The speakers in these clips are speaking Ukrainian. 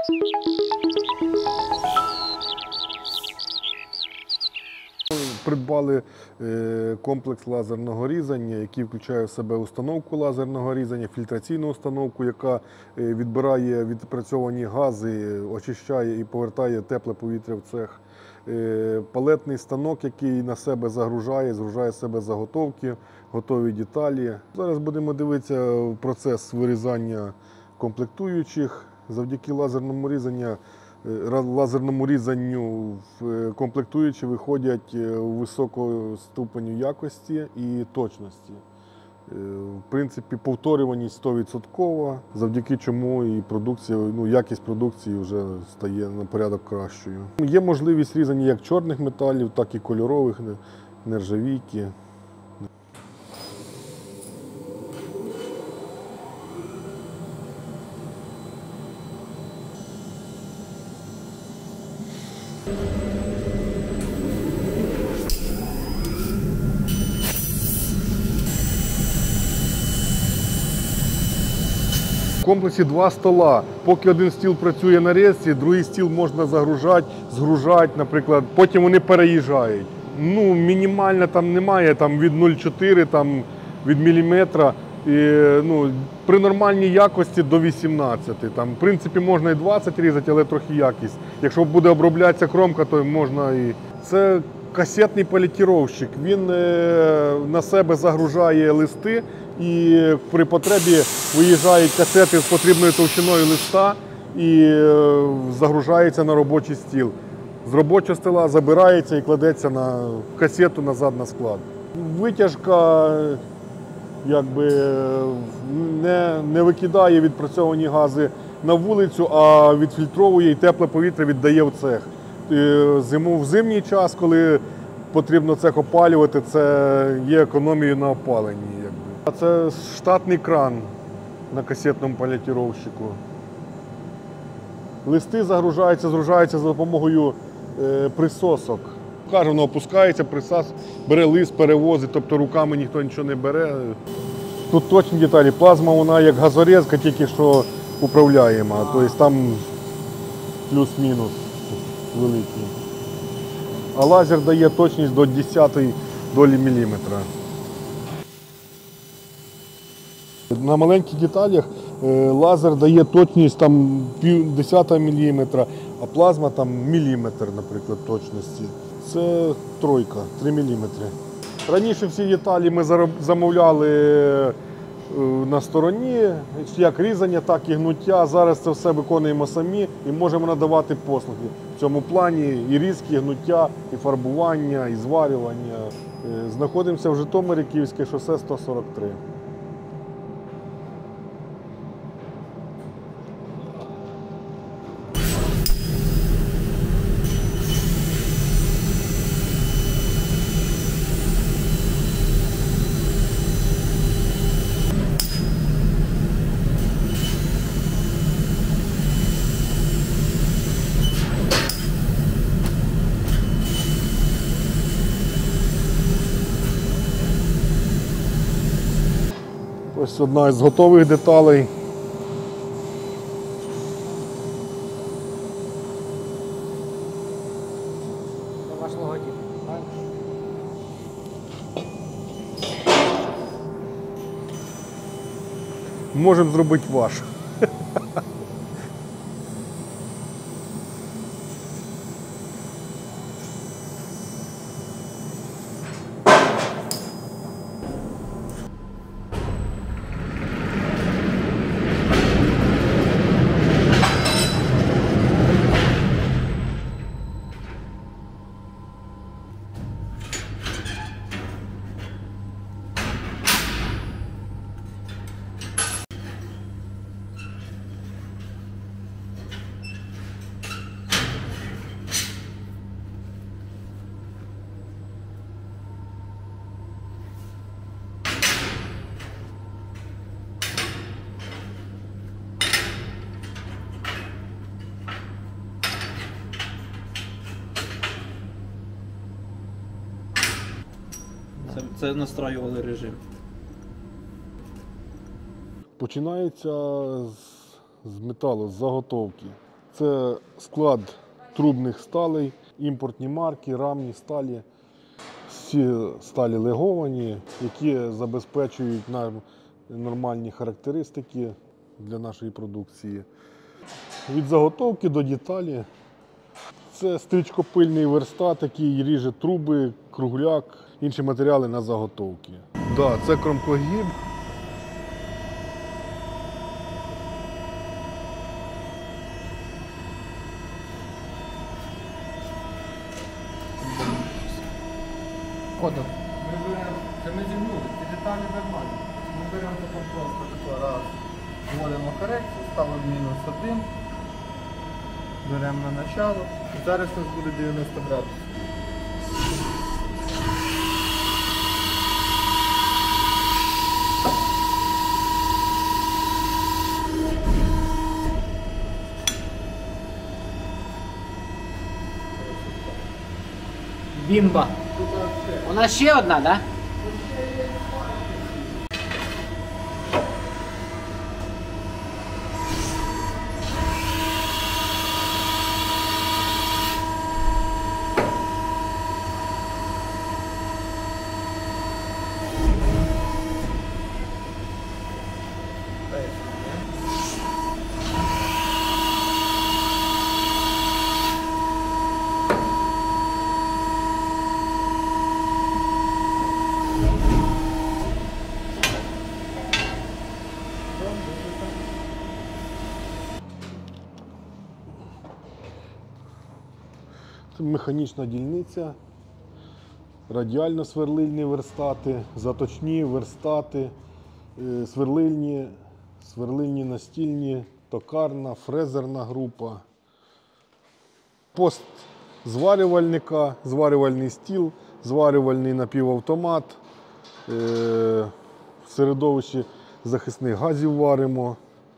Придбали комплекс лазерного різання, який включає в себе установку лазерного різання, фільтраційну установку, яка відбирає відпрацьовані гази, очищає і повертає тепле повітря в цех. Палетний станок, який на себе згружає в себе заготовки, готові деталі. Зараз будемо дивитися процес вирізання комплектуючих. Завдяки лазерному різанню комплектуючі виходять у високу ступеню якості і точності. В принципі, повторюваність 100%, завдяки чому і якість продукції вже стає на порядок кращою. Є можливість різання як чорних металів, так і кольорових, нержавійки. В комплексі 2 стола. Поки один стіл працює на різці, другий стіл можна згружати, наприклад. Потім вони переїжджають. Мінімально там немає, від 0,4, від міліметра. При нормальній якості до 18. В принципі, можна і 20 різати, але трохи якість. Якщо буде оброблятися кромка, то можна і... Це касетний палетіровщик. Він на себе загружає листи і при потребі виїжджають касети з потрібною товщиною листа і загружається на робочий стіл. З робочого стола забирається і кладеться на касету назад на склад. Витяжка не викидає відпрацьовані гази на вулицю, а відфільтровує і тепле повітря віддає в цех. В зимній час, коли потрібно цех опалювати, це є економією на опаленні. Це штатний кран на касетному палетіровщику. Листи згружаються за допомогою присосок. Воно опускається, бере лист, перевозить, тобто руками ніхто нічого не бере. Тут точні деталі. Плазма, вона як газорізка, тільки що управляєма. Тобто там плюс-мінус великий. А лазер дає точність до 10-ї долі міліметра. На маленьких деталях лазер дає точність 0,1 міліметра, а плазма міліметр, наприклад, точності. Це 3 міліметри. Раніше всі деталі ми замовляли на стороні, як різання, так і гнуття. Зараз це все виконуємо самі і можемо надавати послуги в цьому плані: і різки, і гнуття, і фарбування, і зварювання. Знаходимося в Житомирі, Київське шосе 143. Ось одна із готових деталей. Це ваш логотип, так? Можемо зробити ваш. Це настраювали режим. Починається з металу, з заготовки. Це склад трубних сталей, імпортні марки, рамні сталі. Всі сталі леговані, які забезпечують нам нормальні характеристики для нашої продукції. Від заготовки до деталі. Це стрічкопильний верстат, який ріже труби, кругляк, інші матеріали на заготовки. Да, це кромкогіб. Ходок. Ми беремо, це ми зігнули, ці деталі нормальні. Ми беремо таку просто таку раз, вводимо корекцію, ставимо -1, беремо на начало. І зараз у нас буде 90 градусів. Бімба. У нас ще одна, так? Да? Це механічна дільниця, радіально-сверлильні верстати, заточні верстати, сверлильні настільні, токарна, фрезерна група. Пост зварювальника, зварювальний стіл, зварювальний напівавтомат, в середовищі захисних газів варимо.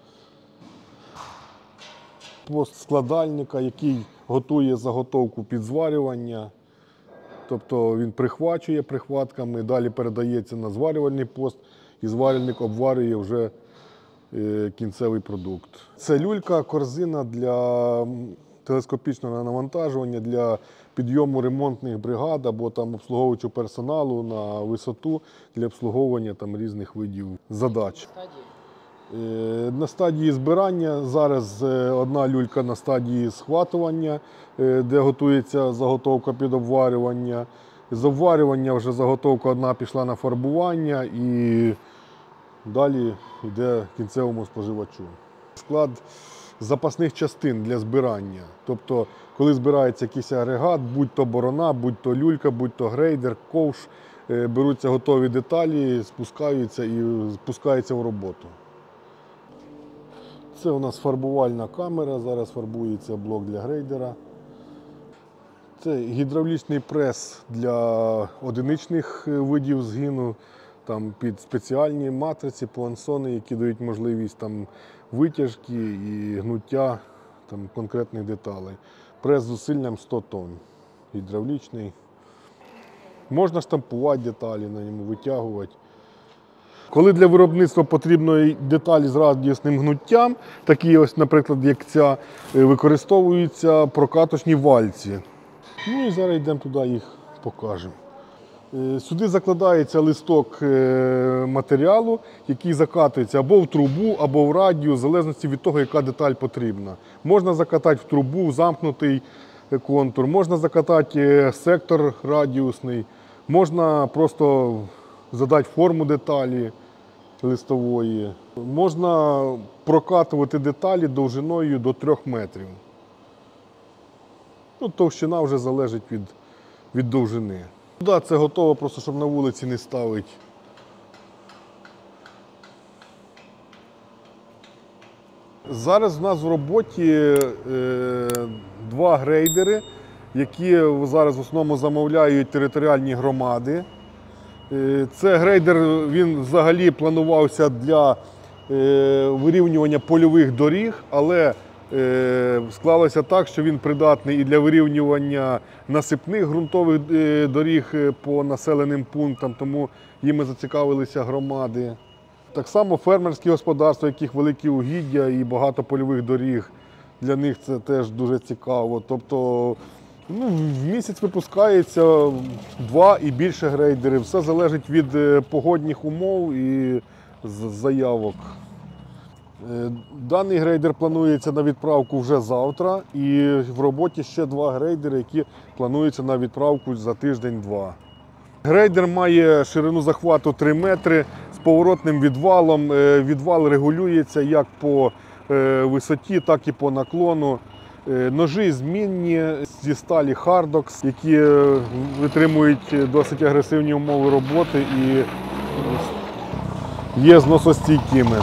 Пост складальника, який готує заготовку під зварювання. Тобто він прихвачує прихватками, далі передається на зварювальний пост і зварювальник обварює вже кінцевий продукт. Це люлька, корзина для телескопічного навантажування, для підйому ремонтних бригад або там обслуговуючого персоналу на висоту для обслуговування там різних видів задач. На стадії збирання, зараз одна люлька на стадії схватування, де готується заготовка під обварювання. З обварювання вже заготовка одна пішла на фарбування і далі йде кінцевому споживачу. Склад запасних частин для збирання. Тобто, коли збирається якийсь агрегат, будь-то борона, будь-то люлька, будь-то грейдер, ковш, беруться готові деталі, спускаються і спускаються в роботу. Це у нас фарбувальна камера, зараз фарбується блок для грейдера. Це гідравлічний прес для одиничних видів згину, там під спеціальні матриці, плансони, які дають можливість там витяжки і гнуття там конкретних деталей. Прес з зусиллям 100 тонн, гідравлічний. Можна штампувати деталі, на ньому витягувати. Коли для виробництва потрібно деталі з радіусним гнуттям, такі ось, наприклад, як ця, використовуються прокаточні вальці. Ну і зараз йдемо туди, їх покажемо. Сюди закладається листок матеріалу, який закатується або в трубу, або в радіус, в залежності від того, яка деталь потрібна. Можна закатати в трубу, замкнутий контур, можна закатати сектор радіусний, можна просто задати форму деталі листової. Можна прокатувати деталі довжиною до 3 метрів. Ну, товщина вже залежить від довжини. Да, це готово, просто щоб на вулиці не ставити. Зараз в нас в роботі 2 грейдери, які зараз в основному замовляють територіальні громади. Це грейдер, він взагалі планувався для вирівнювання польових доріг, але склалося так, що він придатний і для вирівнювання насипних ґрунтових доріг по населеним пунктам, тому їми зацікавилися громади. Так само фермерські господарства, яких великі угіддя і багато польових доріг, для них це теж дуже цікаво. Тобто ну, в місяць випускається 2 і більше грейдерів. Все залежить від погодних умов і заявок. Даний грейдер планується на відправку вже завтра, і в роботі ще 2 грейдери, які плануються на відправку за тиждень-два. Грейдер має ширину захвату 3 метри з поворотним відвалом. Відвал регулюється як по висоті, так і по наклону. Ножі змінні зі сталі Hardox, які витримують досить агресивні умови роботи і є зносостійкими.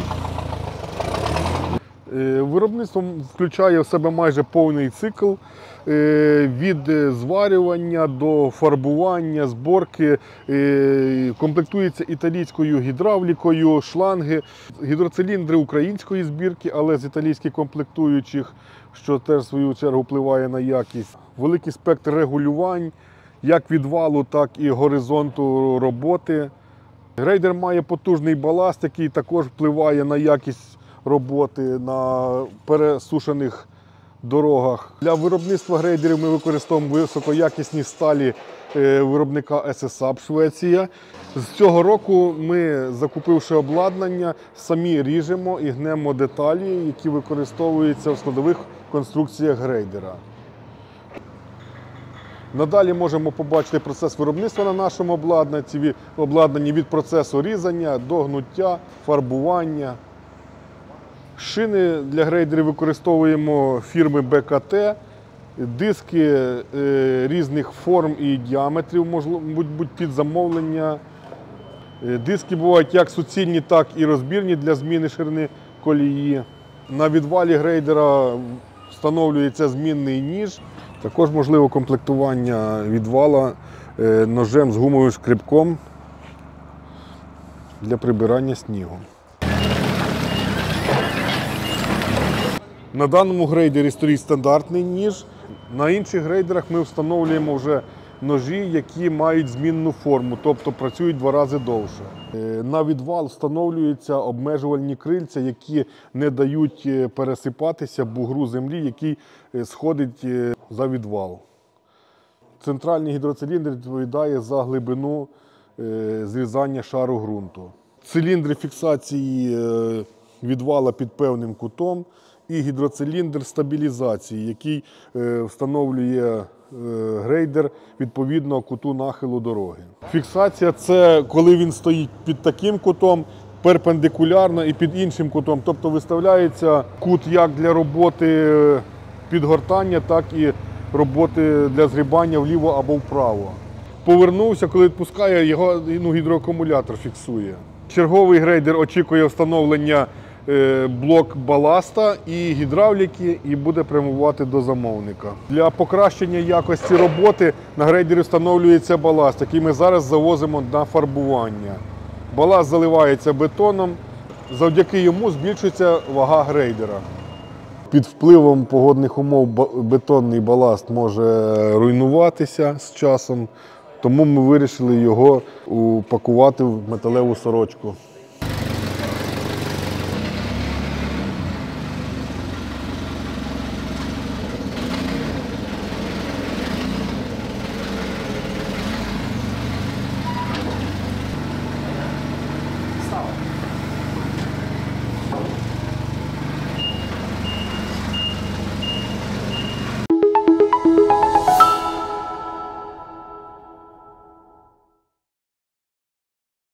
Виробництво включає в себе майже повний цикл від зварювання до фарбування, зборки, комплектується італійською гідравлікою, шланги, гідроциліндри української збірки, але з італійських комплектуючих, що теж в свою чергу впливає на якість. Великий спектр регулювань, як відвалу, так і горизонту роботи. Грейдер має потужний баласт, який також впливає на якість роботи на пересушених дорогах. Для виробництва грейдерів ми використовуємо високоякісні сталі виробника SSAB Швеція. З цього року ми, закупивши обладнання, самі ріжемо і гнемо деталі, які використовуються в складових конструкціях грейдера. Надалі можемо побачити процес виробництва на нашому обладнанні від процесу різання до гнуття, фарбування. Шини для грейдерів використовуємо фірми БКТ, диски різних форм і діаметрів, можуть під замовлення. Диски бувають як суцільні, так і розбірні для зміни ширини колії. На відвалі грейдера встановлюється змінний ніж. Також можливо комплектування відвала ножем з гумовим шкребком для прибирання снігу. На даному грейдері стоїть стандартний ніж. На інших грейдерах ми встановлюємо вже ножі, які мають змінну форму, тобто працюють 2 рази довше. На відвал встановлюються обмежувальні крильця, які не дають пересипатися бугру землі, який сходить за відвал. Центральний гідроциліндр відповідає за глибину зрізання шару ґрунту. Циліндри фіксації відвала під певним кутом і гідроциліндр стабілізації, який встановлює грейдер відповідно куту нахилу дороги. Фіксація – це коли він стоїть під таким кутом, перпендикулярно і під іншим кутом. Тобто виставляється кут як для роботи підгортання, так і роботи для згрібання вліво або вправо. Повернувся, коли відпускає, його гідроакумулятор фіксує. Черговий грейдер очікує встановлення блок баласта і гідравліки і буде прямувати до замовника. Для покращення якості роботи на грейдері встановлюється баласт, який ми зараз завозимо на фарбування. Баласт заливається бетоном, завдяки йому збільшується вага грейдера. Під впливом погодних умов бетонний баласт може руйнуватися з часом, тому ми вирішили його упакувати в металеву сорочку.